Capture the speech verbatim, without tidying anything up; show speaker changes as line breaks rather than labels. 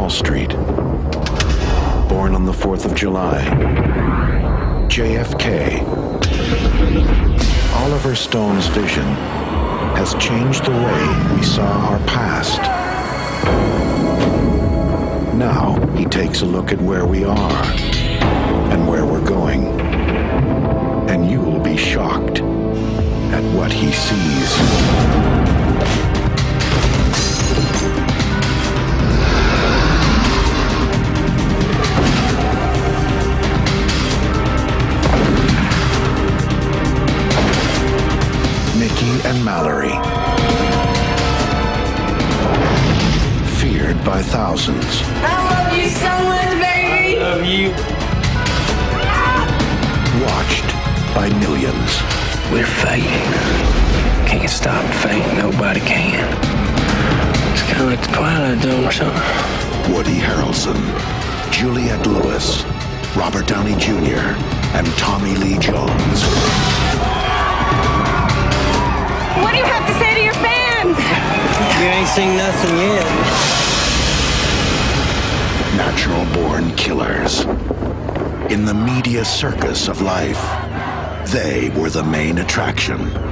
Wall Street. Born on the fourth of July. J F K. Oliver Stone's vision has changed the way we saw our past. Now he takes a look at where we are and where we're going. And you will be shocked at what he sees. Mickey and Mallory. Feared by thousands.
I love you so much, baby.
I love you.
Watched by millions.
We're fading. Can't stop fading. Nobody can. It's kind of like the Twilight Zone or something.
Woody Harrelson, Juliette Lewis, Robert Downey Junior, and Tommy Lee Jones.
What do you have to say to your fans?
You ain't seen nothing yet.
Natural-born killers. In the media circus of life, they were the main attraction.